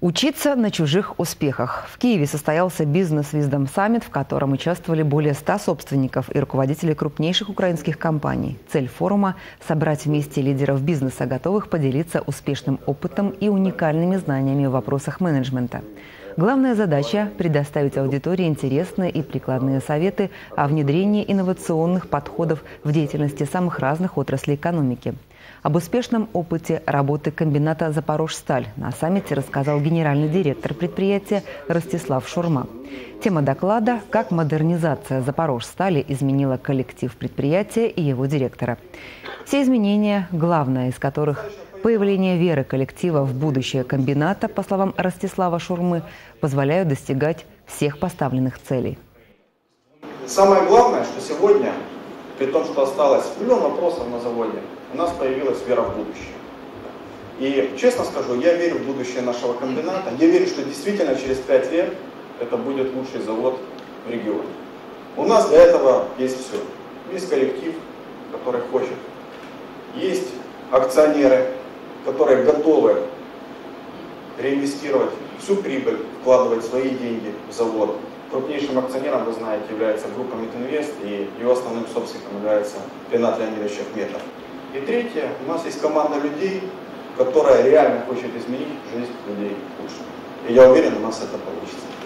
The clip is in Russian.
Учиться на чужих успехах. В Киеве состоялся бизнес-виздом саммит, в котором участвовали более 100 собственников и руководителей крупнейших украинских компаний. Цель форума – собрать вместе лидеров бизнеса, готовых поделиться успешным опытом и уникальными знаниями в вопросах менеджмента. Главная задача – предоставить аудитории интересные и прикладные советы о внедрении инновационных подходов в деятельности самых разных отраслей экономики. Об успешном опыте работы комбината «Запорожсталь» на саммите рассказал генеральный директор предприятия Ростислав Шурма. Тема доклада – как модернизация «Запорожстали» изменила коллектив предприятия и его директора. Все изменения, главное из которых – появление веры коллектива в будущее комбината, по словам Ростислава Шурмы, позволяют достигать всех поставленных целей. Самое главное, что сегодня, при том, что осталось миллион вопросов на заводе, у нас появилась вера в будущее. И честно скажу, я верю в будущее нашего комбината. Я верю, что действительно через 5 лет это будет лучший завод в регионе. У нас для этого есть все. Есть коллектив, который хочет. Есть акционеры, которые готовы реинвестировать всю прибыль, вкладывать свои деньги в завод. Крупнейшим акционером, вы знаете, является группа Митинвест, и его основным собственником является Ренат Леонидович Ахметов. И третье, у нас есть команда людей, которая реально хочет изменить жизнь людей лучше. И я уверен, у нас это получится.